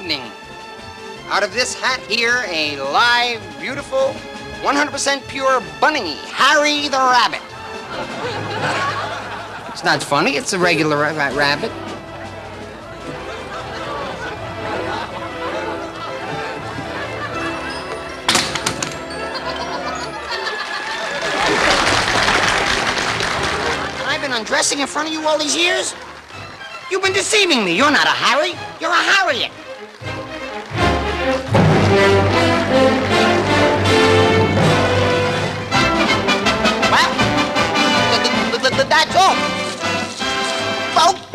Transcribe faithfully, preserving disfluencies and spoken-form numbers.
evening. Out of this hat here, a live, beautiful, one hundred percent pure bunny, Harry the Rabbit. It's not funny, it's a regular ra rabbit. I've been undressing in front of you all these years? You've been deceiving me. You're not a Harry. You're a Harriet. Well, th th th th that's all. Folks.